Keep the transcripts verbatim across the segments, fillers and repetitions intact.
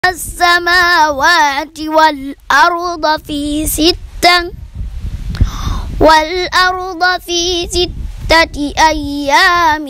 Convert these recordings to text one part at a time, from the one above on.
السماوات والأرض في ستة والأرض في ستة أيام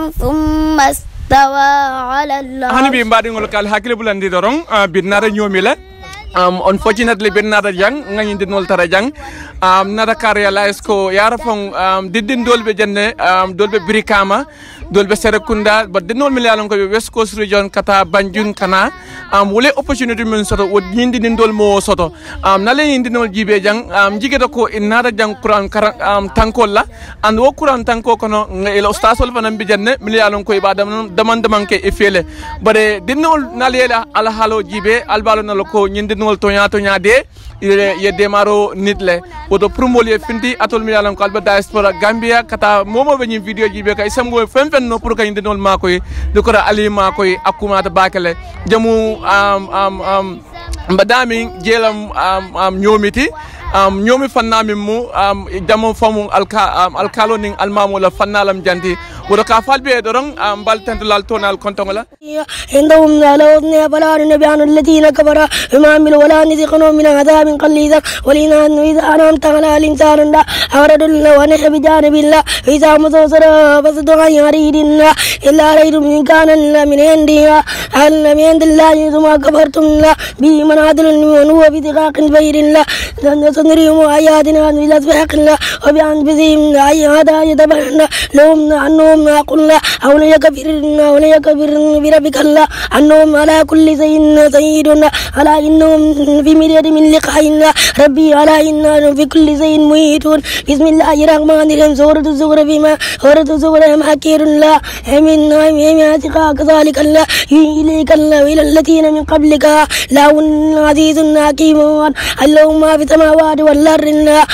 ثم استوى على العرش. hani bi mbadi ngol kal hakile bulandi dorong binara nyomila um unfortunately binara jang ngani dinol tara jang um nada realize ko yara fon um diddin dolbe jenne um dolbe brikama dolbe serekunda but dinol milalon ko west coast region kata banjun kana um wole opportunity men soto wod nyindi dindol mo soto um nale yindi nol jibe jang um jigeta ko inara jang quran um tankolla and wo quran tanko kono el ustasol fanam bi jenne milalon ko ibadam daman daman ke efele bare dinol nalela al halo jibe albalo nalo ko nyindi nol tonya tonya de ye demaro nitle woto promol ye finti atol milalon ko alba diaspora gambia kata momo be nyi video jibe kay samgo fen fen no pour kay ndinol makoy dukora ali makoy akuma ta bakale jamu am am am mbadami jelam am am nyomiti am nyomi fannami mu am jamu famu alka am alkalo ning almamu la fannalam janti wodo ka falbe dorong am baltanto lal tonal kontongola عندهم على وزن فلا نبي عن الذين كفروا بما عملوا ولا نذيقنهم من عذاب قليل ولنا أن إذا أنعمت على الإنسان لا أورد الله ونحن بجانب الله إذا مصر فصدق عن يريد الله إلا ريد من كان من عندها أن من عند الله ثم كفرتم الله به من عدل وهو بدقاق بير الله سنريهم آياتنا إلى سبحق الله وبأنفسهم أي هذا يتبعن لهم أنهم أقول الله أو ليكفرن أو ليكفرن بربك الله أنهم على كل شيء سيد على إنهم في مريد من لقاء الله ربي على إنهم في كل شيء محيطون بسم الله الرحمن الرحيم سورة الزخرف فيما سورة الزخرف حكير الله من نعم كذلك الله إليك الله إلى الذين من قبلك لا عزيز حكيم اللهم ما في السماوات والأرض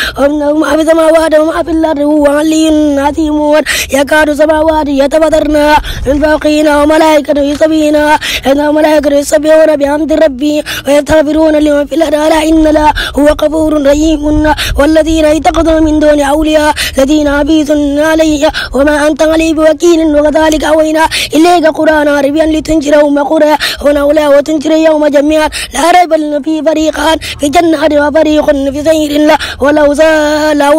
وما في السماوات وما في الأرض هو علي عظيم يكاد السماوات يتفطرن من فوقنا وملائكة يسبحون إن الملائكة يسبحون بحمد ربي ويستغفرون لمن في الأرض ألا إن الله هو غفور رحيم والذين يتخذون من دون أولياء الذين عبيد عليه وما أنت عليه بوكيل وكذلك أوينا إليك قرآنا عربيا لتنذر أم قرى ونولى وتنذر يوم جميعا لا ريب في فريقان في جنة وفريق في سير الله ولو زالوا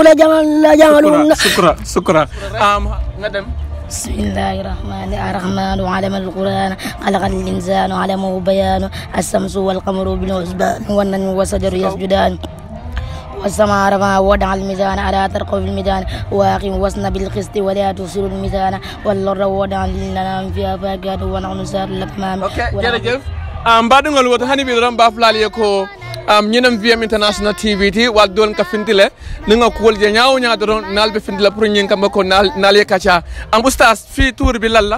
لجعلون شكرا شكرا um ندم بسم الله الرحمن الرحمن وعلم القرآن خلق الإنسان علمه بيان الشمس والقمر بالحسبان والنجم والشجر يسجدان والسماء رفعها ووضع الميزان ألا تطغوا في الميزان وأقم الوزن بالقسط ولا تخسروا الميزان والأرض ووضع للأنام فيها فاكهة ونحن نسار الأكمام. Okay, jërëjëf. am badungol woto hani bi ron ba flali ko am ñenam V M International T V ti wal don ka fintile ni nga ko je ñaaw ñaa don nal be fintile pour ñen kam ko nal nal ye kacha am oustaz fi tour bi lalla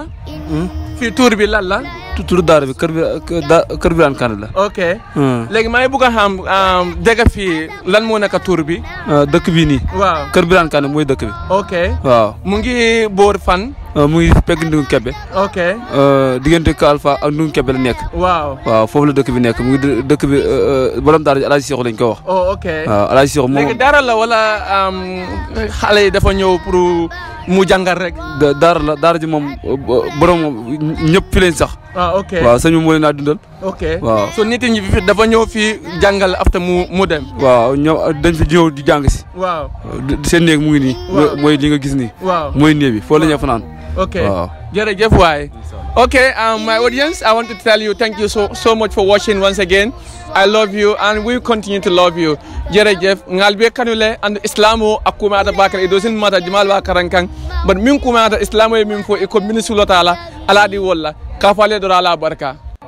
fi tour bi lalla tour dar bi kër bi kër bi an kan la okay légui may bu ko xam dega fi lan mo naka tour bi dëkk bi ni waaw kër bi an kan moy dëkk bi okay waaw mu ngi bor fan mu ngi pegg ndung kebbe okay euh digënté ko alpha ak ndung kebbe la nek waaw waaw fofu la dëkk bi nek mu ngi dëkk bi borom dar Alaaji Cheikh lañ ko wax oh okay waaw Alaaji Cheikh mo légui dara la wala am xalé dafa ñëw pour mu jangal rek dar la dar ji mom borom ñepp fi leen sax ah okay waaw sañu mo leen a dundal okay waaw so nit ñi fi dafa ñëw fi jangal after mu mu dem waaw ñëw dañ fi ñëw di jang ci waaw seen neeg mu ngi ni moy li nga gis ni waaw moy neeg bi fo la ñu fanaan okay wow. Jerejef waay okay um my audience I want to tell you thank you so so much for watching once again. I love you and we continue to love you. Jerejef ngalbe kanule and islamo akuma ata bakar it doesn't matter jamal wa karankan but min kuma ata islamo e min fo e ko ministre taala ala di walla ka fale do ala baraka.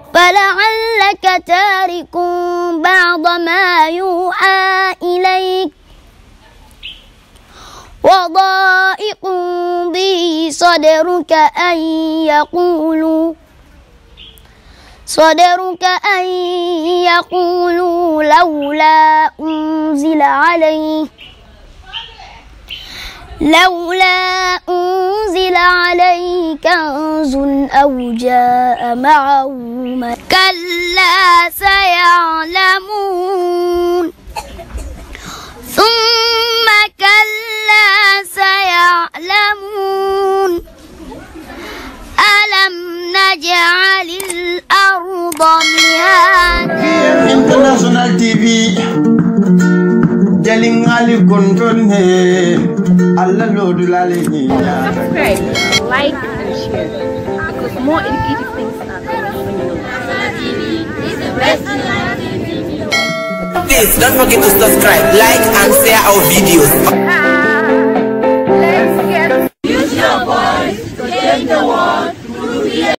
فلعلك تارك بعض ما يوحى إليك وضائق به صدرك أن يقولوا صدرك أن يقولوا لولا أنزل عليه لولا أنزل عليه كنز أو جاء معه كلا سيعلمون ثم كلا سيعلمون ألم نجعل الأرض مهادا T V Jaling Ali Kontonne Allah Lodu Lale Subscribe, like and share because more educative things are coming for you. Please don't forget to subscribe, like and share our videos.